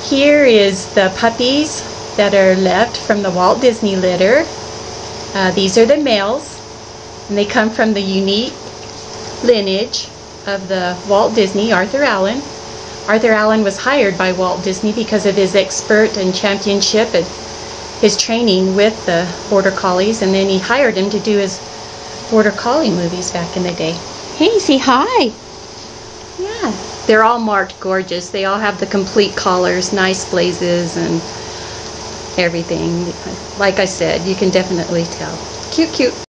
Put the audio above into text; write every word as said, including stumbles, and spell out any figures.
Here is the puppies that are left from the Walt Disney litter. Uh, these are the males, and they come from the unique lineage of the Walt Disney, Arthur Allen. Arthur Allen was hired by Walt Disney because of his expert and championship and his training with the Border Collies, and then he hired him to do his Border Collie movies back in the day. Hey, say hi! Yeah, they're all marked gorgeous. They all have the complete collars, nice blazes, and everything. Like I said, you can definitely tell. Cute, cute.